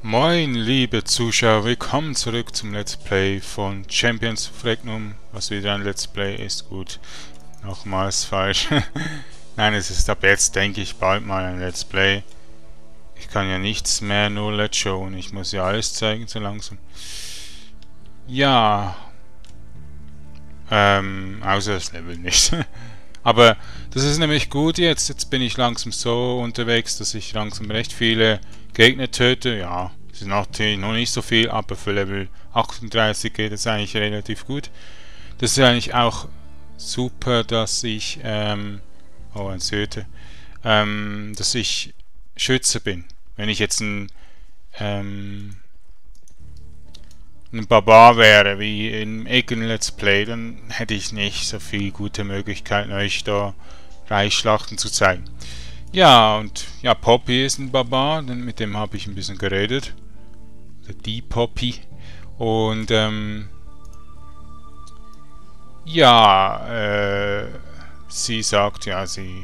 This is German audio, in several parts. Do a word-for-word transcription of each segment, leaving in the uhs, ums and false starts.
Moin, liebe Zuschauer, willkommen zurück zum Let's Play von Champions of Regnum, was wieder ein Let's Play ist. Gut, nochmals falsch. Nein, es ist ab jetzt, denke ich, bald mal ein Let's Play. Ich kann ja nichts mehr nur Let's Showen, ich muss ja alles zeigen, so langsam. Ja, ähm, außer das Level nicht. Aber das ist nämlich gut jetzt, jetzt bin ich langsam so unterwegs, dass ich langsam recht viele Gegner töte. Ja, es sind natürlich noch nicht so viel, aber für Level achtunddreißig geht es eigentlich relativ gut. Das ist eigentlich auch super, dass ich, ähm, oh ein Söte, ähm, dass ich Schütze bin. Wenn ich jetzt ein, ähm, ein Barbar wäre, wie im Egen Let's Play, dann hätte ich nicht so viel gute Möglichkeiten, euch da Reichsschlachten zu zeigen. Ja, und ja, Poppy ist ein Barbar, denn mit dem habe ich ein bisschen geredet. Oder die Poppy. Und ähm, ja, äh, sie sagt, ja, sie,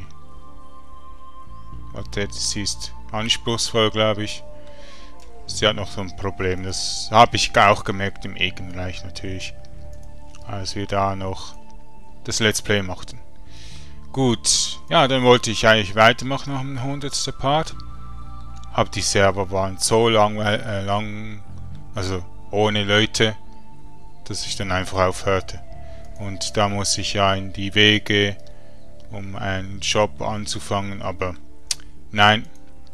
warte, sie ist anspruchsvoll, glaube ich. Sie hat noch so ein Problem, das habe ich auch gemerkt im Egenreich natürlich, als wir da noch das Let's Play machten. Gut, ja, dann wollte ich eigentlich weitermachen nach dem hundertsten Part. Aber die Server waren so lang, äh, lang, also ohne Leute, dass ich dann einfach aufhörte. Und da muss ich ja in die Wege, um einen Job anzufangen, aber nein,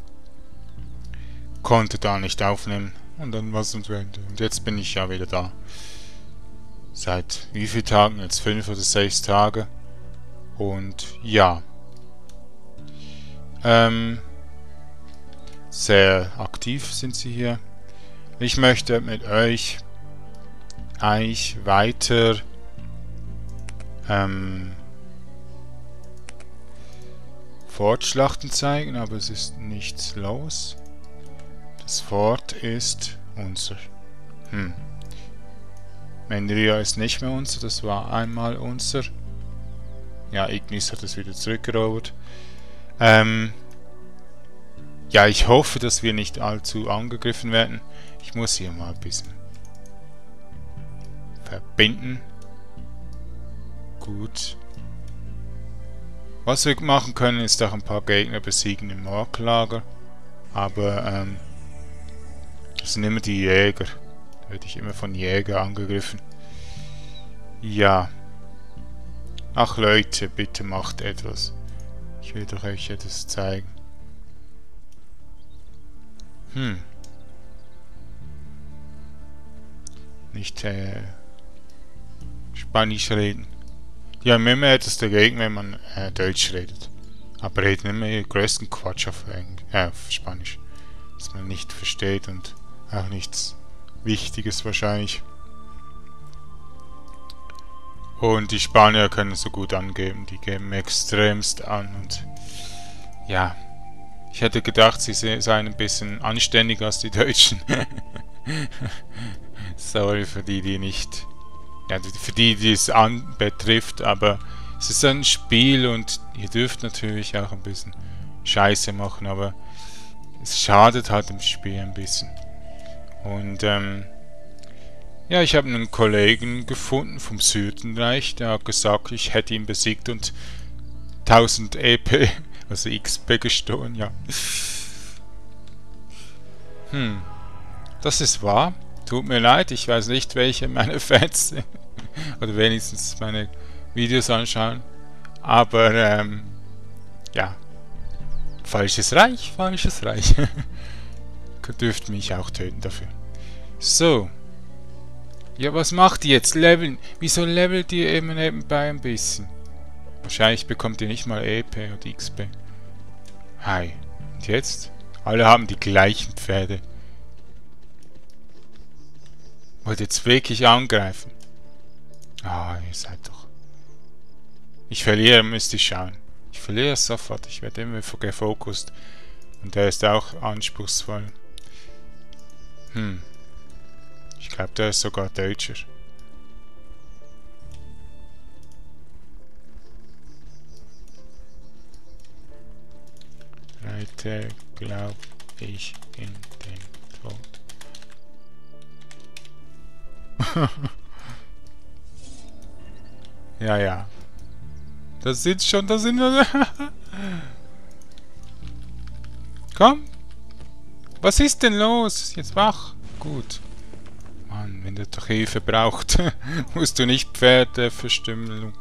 konnte da nicht aufnehmen. Und dann war es zu Ende. Und jetzt bin ich ja wieder da. Seit wie vielen Tagen? Jetzt fünf oder sechs Tage. Und ja, ähm, sehr aktiv sind sie hier. Ich möchte mit euch eigentlich weiter ähm, Fortschlachten zeigen, aber es ist nichts los. Das Fort ist unser. Hm. Mendria ist nicht mehr unser, das war einmal unser. Ja, Ignis hat es wieder zurückerobert. Ähm, ja, ich hoffe, dass wir nicht allzu angegriffen werden. Ich muss hier mal ein bisschen verbinden. Gut. Was wir machen können, ist auch ein paar Gegner besiegen im Marklager. Aber, ähm, das sind immer die Jäger. Da werde ich immer von Jäger angegriffen. Ja. Ach Leute, bitte macht etwas. Ich will doch euch etwas zeigen. Hm. Nicht äh, Spanisch reden. Die haben immer etwas dagegen, wenn man äh, Deutsch redet. Aber reden immer den größten Quatsch auf, Englisch, äh, auf Spanisch. Was man nicht versteht und auch nichts Wichtiges wahrscheinlich. Und die Spanier können so gut angeben, die geben extremst an und ja, ich hätte gedacht, sie seien ein bisschen anständiger als die Deutschen. Sorry für die, die nicht, ja, für die, die es an betrifft, aber es ist ein Spiel und ihr dürft natürlich auch ein bisschen Scheiße machen, aber es schadet halt im Spiel ein bisschen. Und ähm, ja, ich habe einen Kollegen gefunden vom Südenreich, der hat gesagt, ich hätte ihn besiegt und tausend E P, also X P gestohlen, ja. Hm, das ist wahr. Tut mir leid, ich weiß nicht, welche meine Fans sind. Oder wenigstens meine Videos anschauen. Aber, ähm, ja. Falsches Reich, falsches Reich. Dürft mich auch töten dafür. So. Ja, was macht ihr jetzt? Leveln? Wieso levelt ihr eben nebenbei ein bisschen? Wahrscheinlich bekommt ihr nicht mal E P oder X P. Hi. Und jetzt? Alle haben die gleichen Pferde. Wollt ihr jetzt wirklich angreifen? Ah, ihr seid doch... Ich verliere, müsst ihr schauen. Ich verliere sofort. Ich werde immer gefokust. Und der ist auch anspruchsvoll. Hm. Ich glaube, der ist sogar Deutscher. Reite, glaube ich, in den Tod. Ja, ja. Das sind schon, das sind wir. Komm. Was ist denn los? Jetzt wach. Gut. Mann, wenn der doch Hilfe braucht, musst du nicht Pferde verstümmeln.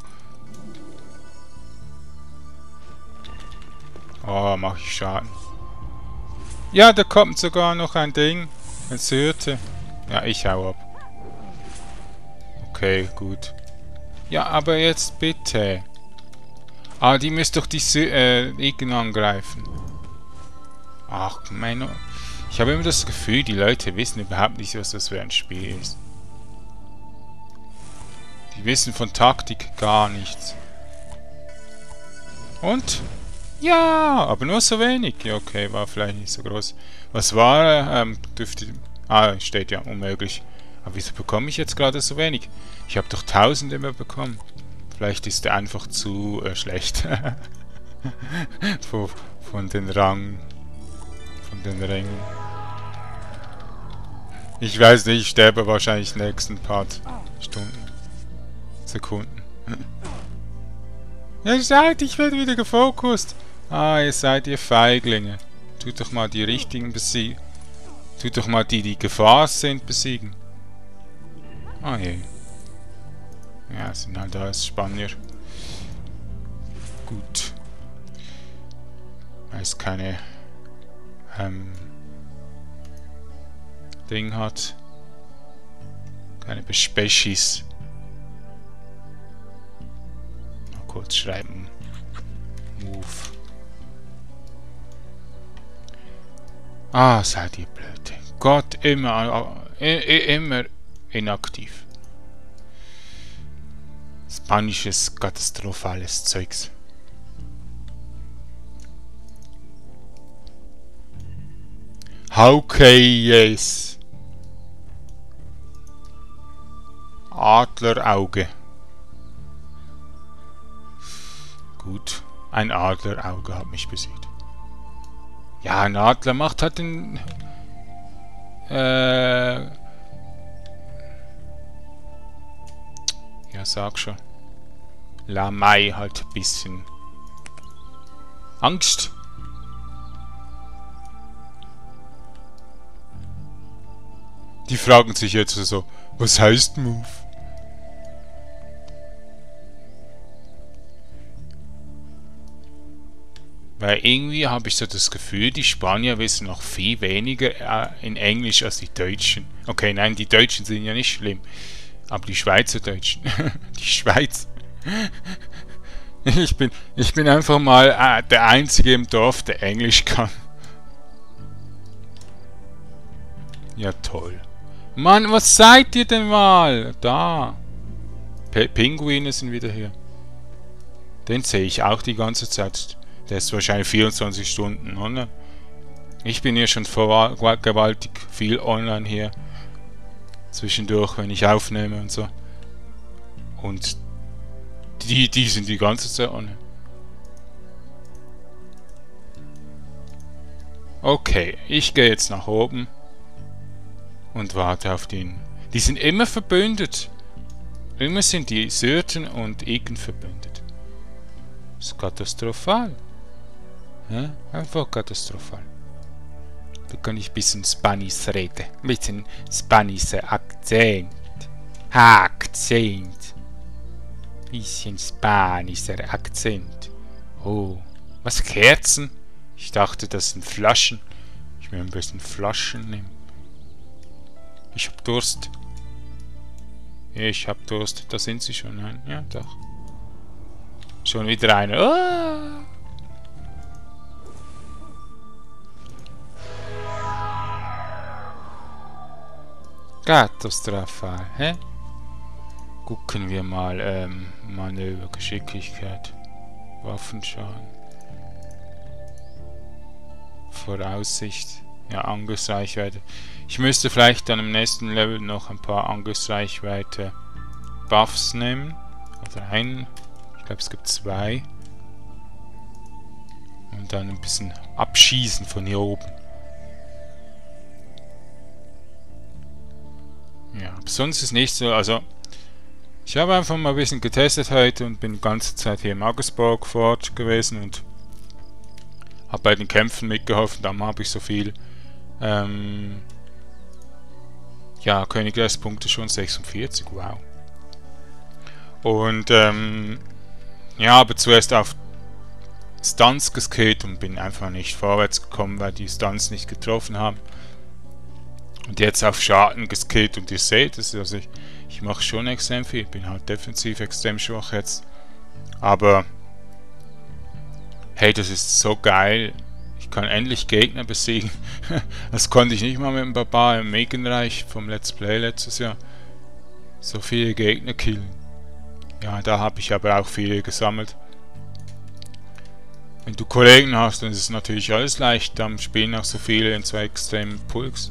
Oh, mach ich Schaden. Ja, da kommt sogar noch ein Ding. Ein Syrte. Ja, ich hau ab. Okay, gut. Ja, aber jetzt bitte. Ah, die müsst doch die Sy äh, Igen angreifen. Ach, mein... Ich habe immer das Gefühl, die Leute wissen überhaupt nicht, was das für ein Spiel ist. Die wissen von Taktik gar nichts. Und? Ja, aber nur so wenig. Ja, okay, war vielleicht nicht so groß. Was war er? Ähm, dürfte... Ah, steht ja, unmöglich. Aber wieso bekomme ich jetzt gerade so wenig? Ich habe doch tausend immer bekommen. Vielleicht ist er einfach zu äh, schlecht. von, von den Rang... Von den Rängen. Ich weiß nicht, ich sterbe wahrscheinlich nächsten paar Stunden. Sekunden. Ja, schaut, ich werde wieder gefokust. Ah, ihr seid ihr Feiglinge. Tut doch mal die richtigen besiegen. Tut doch mal die, die Gefahr sind, besiegen. Ah je. Ja, es sind halt alles Spanier. Gut. Weil es keine ähm, Ding hat. Keine Bespeschis. Mal kurz schreiben. Move. Ah, seid ihr blöd. Gott, immer, äh, immer inaktiv. Spanisches, katastrophales Zeugs. Okay, yes. Adlerauge. Gut, ein Adlerauge hat mich besiegt. Ja, ein Adler macht halt den... Äh... Ja, sag schon. Lamei halt ein bisschen. Angst. Die fragen sich jetzt so, was heißt Move? Weil irgendwie habe ich so das Gefühl, die Spanier wissen noch viel weniger äh, in Englisch als die Deutschen. Okay, nein, die Deutschen sind ja nicht schlimm. Aber die Schweizerdeutschen. Die Schweiz. Ich bin, ich bin einfach mal äh, der Einzige im Dorf, der Englisch kann. Ja, toll. Mann, was seid ihr denn mal? Da. P Pinguine sind wieder hier. Den sehe ich auch die ganze Zeit. Der ist wahrscheinlich vierundzwanzig Stunden online. Ich bin hier schon gewaltig viel online hier. Zwischendurch, wenn ich aufnehme und so. Und die, die sind die ganze Zeit online. Okay, ich gehe jetzt nach oben. Und warte auf den. Die sind immer verbündet. Immer sind die Syrten und Igen verbündet. Das ist katastrophal. Ja, einfach katastrophal. Da kann ich ein bisschen Spanisch reden. Ein bisschen spanischer Akzent. Akzent. Bisschen spanischer Akzent. Oh. Was, Kerzen? Ich dachte, das sind Flaschen. Ich will ein bisschen Flaschen nehmen. Ich hab Durst. Ich hab Durst. Da sind sie schon. Nein, ja, doch. Schon wieder eine. Oh. Katastrophal, hä? Gucken wir mal, ähm, Manöver, Geschicklichkeit, Waffenschaden, Voraussicht, ja, Angriffsreichweite. Ich müsste vielleicht dann im nächsten Level noch ein paar Angriffsreichweite Buffs nehmen, oder einen, ich glaube es gibt zwei. Und dann ein bisschen abschießen von hier oben. Ja. Ja, aber sonst ist nicht so, also ich habe einfach mal ein bisschen getestet heute und bin die ganze Zeit hier im Augsburg vor Ort gewesen und habe bei den Kämpfen mitgeholfen, darum habe ich so viel ähm, ja, Königreichspunkte schon sechsundvierzig, wow. Und ähm, ja, aber zuerst auf Stunts geskillt und bin einfach nicht vorwärts gekommen, weil die Stunts nicht getroffen haben. Und jetzt auf Schaden geskillt und ihr seht es, also ich, ich mache schon extrem viel, bin halt defensiv extrem schwach jetzt. Aber hey, das ist so geil. Ich kann endlich Gegner besiegen. Das konnte ich nicht mal mit dem Barbar im Megenreich vom Let's Play letztes Jahr. So viele Gegner killen. Ja, da habe ich aber auch viele gesammelt. Wenn du Kollegen hast, dann ist es natürlich alles leicht. Dann spielen auch so viele in zwei extremen Pulks.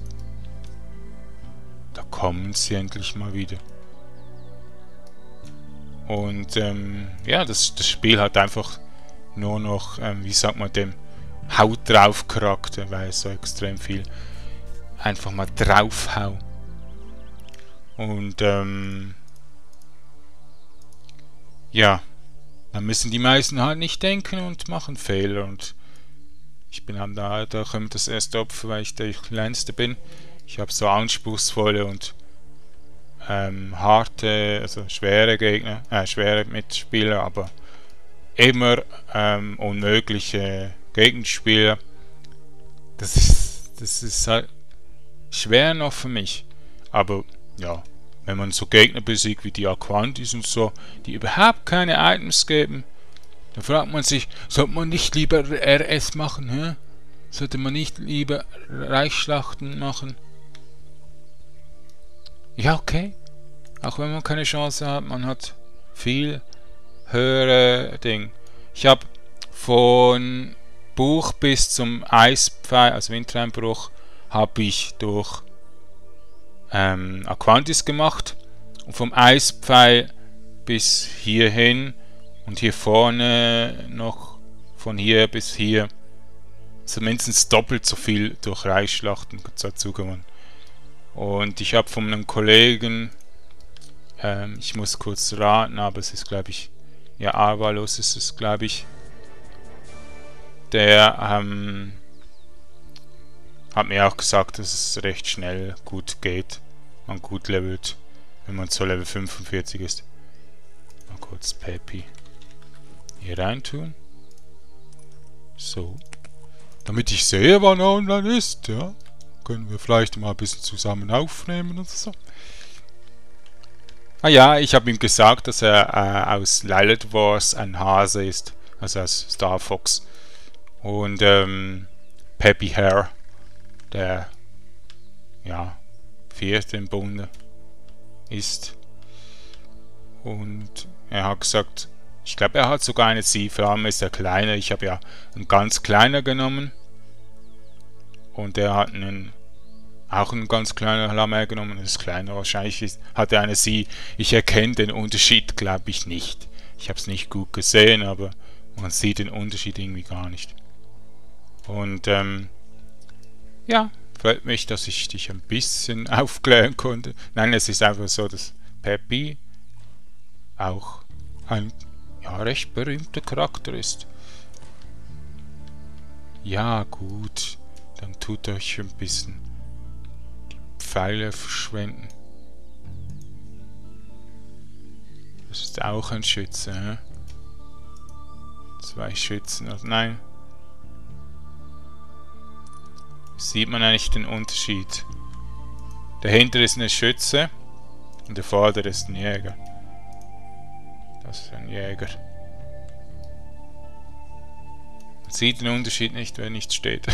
Da kommen sie endlich mal wieder. Und ähm, ja, das, das Spiel hat einfach nur noch, ähm, wie sagt man dem, Haut drauf Charakter, weil es so extrem viel einfach mal draufhau. Und ähm, ja, dann müssen die meisten halt nicht denken und machen Fehler. Und ich bin dann da, da kommt das erste Opfer, weil ich der Kleinste bin. Ich habe so anspruchsvolle und ähm, harte, also schwere Gegner, äh, schwere Mitspieler, aber immer ähm, unmögliche Gegenspieler. Das ist, das ist halt schwer noch für mich. Aber ja, wenn man so Gegner besiegt wie die Aquantis und so, die überhaupt keine Items geben, dann fragt man sich, sollte man nicht lieber R S machen, hä? Sollte man nicht lieber Reichsschlachten machen? Ja, okay. Auch wenn man keine Chance hat, man hat viel höhere Dinge. Ich habe von Buch bis zum Eispfeil, also Wintereinbruch, habe ich durch ähm, Aquantis gemacht. Und vom Eispfeil bis hierhin und hier vorne noch von hier bis hier, also mindestens doppelt so viel durch Reichsschlachten dazu gewonnen. Und ich habe von einem Kollegen, ähm, ich muss kurz raten, aber es ist glaube ich, ja Arvalos ist es glaube ich, der ähm, hat mir auch gesagt, dass es recht schnell gut geht, man gut levelt, wenn man zu Level fünfundvierzig ist. Mal kurz Peppy hier reintun. So. Damit ich sehe, wann er online ist, ja. Können wir vielleicht mal ein bisschen zusammen aufnehmen und so. Ah ja, ich habe ihm gesagt, dass er äh, aus Lilith Wars ein Hase ist. Also aus Star Fox. Und ähm, Peppy Hare, der ja vierte im Bunde ist. Und er hat gesagt, ich glaube er hat sogar eine Sie, vor allem ist er kleiner. Ich habe ja einen ganz kleiner genommen. Und er hat einen auch einen ganz kleinen Lammer genommen, das ist kleiner. Wahrscheinlich ist, hat er eine Sie. Ich erkenne den Unterschied, glaube ich, nicht. Ich habe es nicht gut gesehen, aber man sieht den Unterschied irgendwie gar nicht. Und ähm, ja, freut mich, dass ich dich ein bisschen aufklären konnte. Nein, es ist einfach so, dass Peppy auch ein ja, recht berühmter Charakter ist. Ja, gut. Dann tut euch ein bisschen die Pfeile verschwenden. Das ist auch ein Schütze, hä? Zwei Schützen, also nein. Sieht man eigentlich den Unterschied? Dahinter ist eine Schütze und der Vorder ist ein Jäger. Das ist ein Jäger. Man sieht den Unterschied nicht, wenn nichts steht.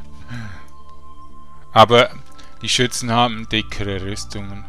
Aber die Schützen haben dickere Rüstungen.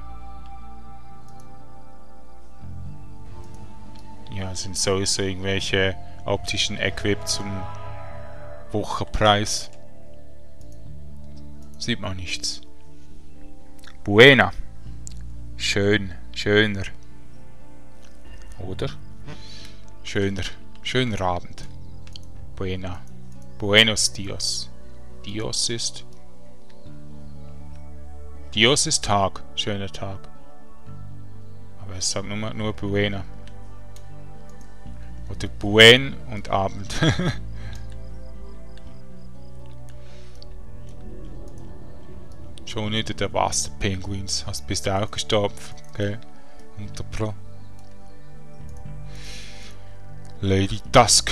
Ja, sind sowieso irgendwelche optischen Equip zum Wochepreis. Sieht man nichts. Buena. Schön, schöner. Oder? Schöner, schöner Abend. Buena. Buenos Dios. Dios ist... Dios ist Tag. Schöner Tag. Aber es sagt nur, nur Buena. Oder Buen und Abend. Schon wieder der Wasserpenguins. Hast bist du auch gestorben, gell? Unter Pro. Lady Dusk.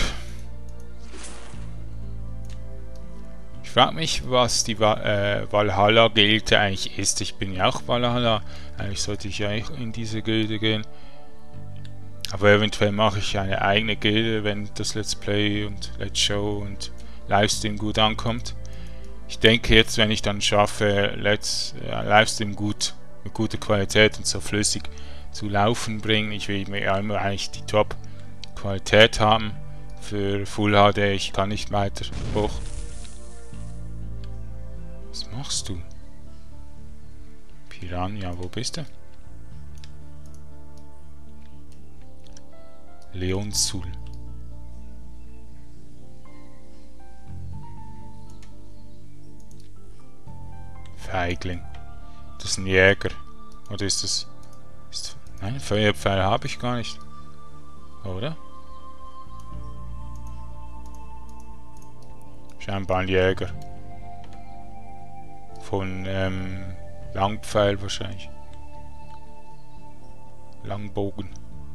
Ich frage mich, was die äh, Valhalla-Gilde eigentlich ist. Ich bin ja auch Valhalla. Eigentlich sollte ich ja in diese Gilde gehen. Aber eventuell mache ich eine eigene Gilde, wenn das Let's Play und Let's Show und Livestream gut ankommt. Ich denke jetzt, wenn ich dann schaffe, Let's äh, Livestream gut mit guter Qualität und so flüssig zu laufen bringen, ich will mir ja immer eigentlich die Top-Qualität haben für Full H D. Ich kann nicht weiter hoch. Was machst du? Piranha, wo bist du? Leonsul. Feigling. Das ist ein Jäger. Oder ist das... Ist, nein, Feuerpfeil habe ich gar nicht. Oder? Scheinbar ein Jäger. Von ähm, Langpfeil wahrscheinlich. Langbogen.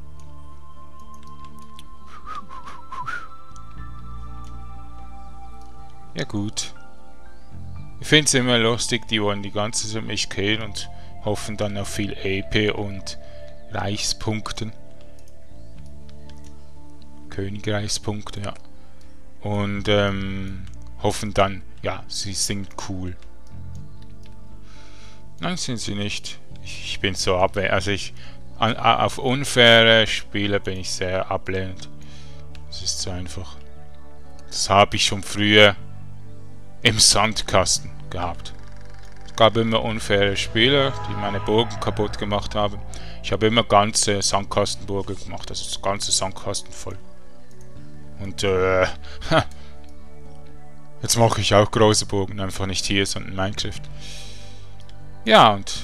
Ja gut. Ich finde es immer lustig, die wollen die ganze Zeit mich killen und hoffen dann auf viel E P und Reichspunkten. Königreichspunkte, ja. Und ähm, hoffen dann, ja, sie sind cool. Nein, sind sie nicht. Ich, ich bin so ablehnend. Also ich an, auf unfaire Spiele bin ich sehr ablehnend. Das ist so einfach. Das habe ich schon früher im Sandkasten gehabt. Es gab immer unfaire Spieler, die meine Burgen kaputt gemacht haben. Ich habe immer ganze Sandkastenburgen gemacht, also das ganze Sandkasten voll. Und äh, jetzt mache ich auch große Burgen, einfach nicht hier, sondern in Minecraft. Ja, und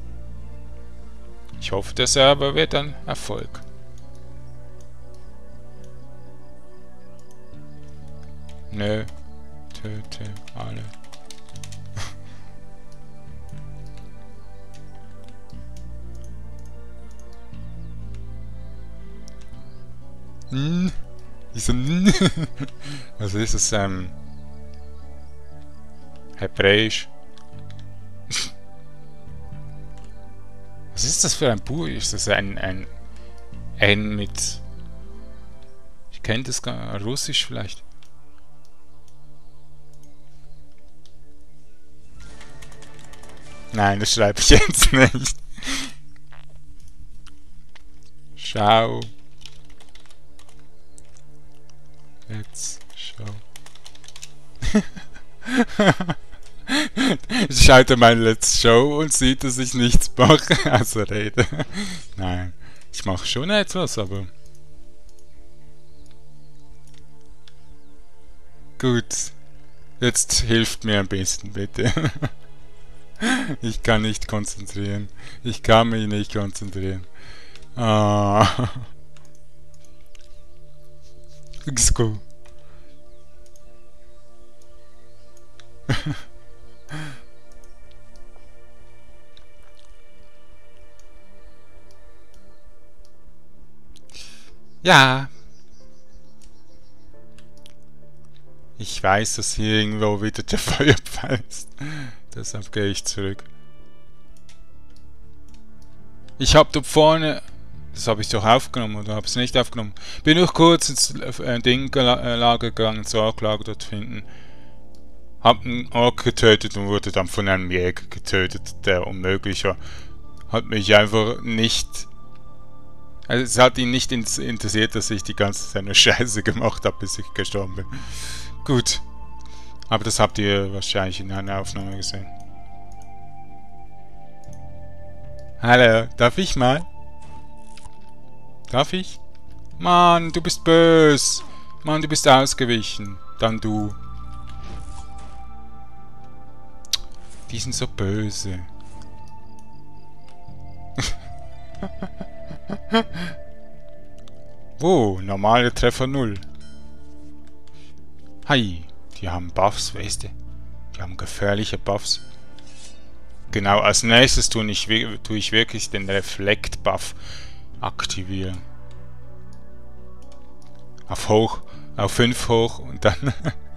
ich hoffe, der Server wird ein Erfolg. Nö. Töte alle. Hm. Wieso? Was ist es? Ähm. Hebräisch. Was ist das für ein Buch? Ist das ein ein N mit? Ich kenne das gar nicht. Russisch vielleicht. Nein, das schreibe ich jetzt nicht. Schau. Let's show. Schaut er mein Let's Show und sieht, dass ich nichts mache. Also rede. Nein, ich mache schon etwas, aber... Gut. Jetzt hilft mir ein bisschen, bitte. Ich kann nicht konzentrieren. Ich kann mich nicht konzentrieren. Ah. Let's go. Ja. Ich weiß, dass hier irgendwo wieder der Feuerpfeil ist. Deshalb gehe ich zurück. Ich habe da vorne... Das habe ich doch aufgenommen, oder habe es nicht aufgenommen? Bin noch kurz ins äh, Ding-Lager gegangen, ins Ork-Lager dort hinten. Hab einen Ork getötet und wurde dann von einem Jäger getötet, der unmöglich war. Hat mich einfach nicht... Also es hat ihn nicht interessiert, dass ich die ganze Zeit eine Scheiße gemacht habe, bis ich gestorben bin. Gut. Aber das habt ihr wahrscheinlich in einer Aufnahme gesehen. Hallo, darf ich mal? Darf ich? Mann, du bist böse. Mann, du bist ausgewichen. Dann du. Die sind so böse. Wo? Normale Treffer null. Hi, die haben Buffs, weißt du? Die haben gefährliche Buffs. Genau, als nächstes tue ich, tue ich wirklich den Reflekt-Buff aktivieren. Auf hoch, auf fünf hoch und dann...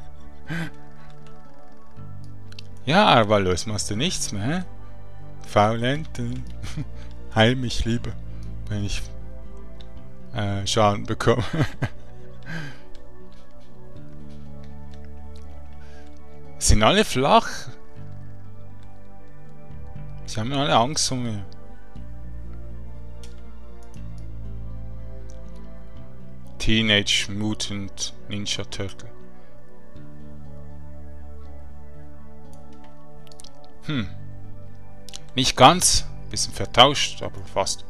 Ja, aber los, machst du nichts mehr, hä? Faulenten. Heil mich lieber, wenn ich äh, Schaden bekomme. Sind alle flach? Sie haben alle Angst vor mir. Teenage Mutant Ninja Turtle. Hm. Nicht ganz. Bisschen vertauscht, aber fast.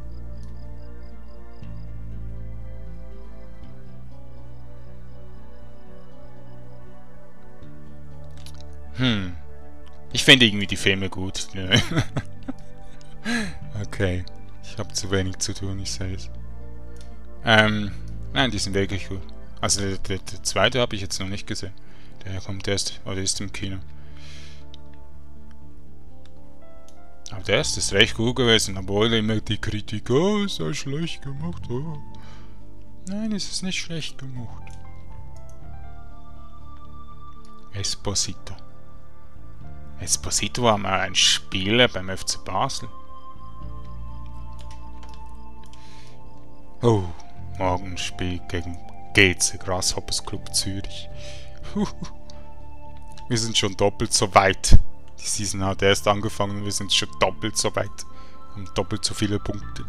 Hm. Ich finde irgendwie die Filme gut. Okay. Ich habe zu wenig zu tun, ich sehe es. Ähm. Nein, die sind wirklich gut. Also der, der, der zweite habe ich jetzt noch nicht gesehen. Der kommt erst, oder ist im Kino. Aber der erste ist recht gut gewesen, obwohl immer die Kritik, oh, ist ja schlecht gemacht, oh. Nein, es ist nicht schlecht gemacht. Esposito. Esposito war mal ein Spieler beim F C Basel. Oh, morgen spielt gegen G C Grasshoppers Club Zürich. Wir sind schon doppelt so weit. Die Season hat erst angefangen und wir sind schon doppelt so weit. Haben doppelt so viele Punkte.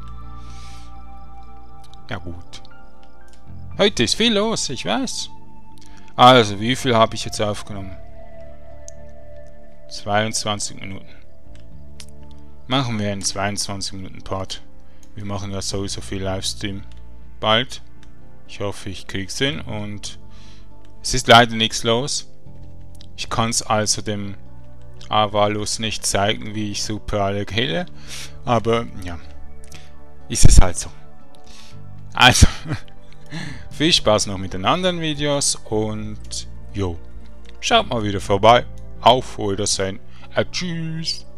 Ja gut. Heute ist viel los, ich weiß. Also, wie viel habe ich jetzt aufgenommen? zweiundzwanzig Minuten. Machen wir einen zweiundzwanzig Minuten Part. Wir machen ja sowieso viel Livestream bald. Ich hoffe, ich krieg's hin und es ist leider nichts los. Ich kann es also dem Avalus nicht zeigen, wie ich super alle kille, aber ja, ist es halt so. Also, viel Spaß noch mit den anderen Videos und jo, schaut mal wieder vorbei. Auf Wiedersehen. Äh, tschüss.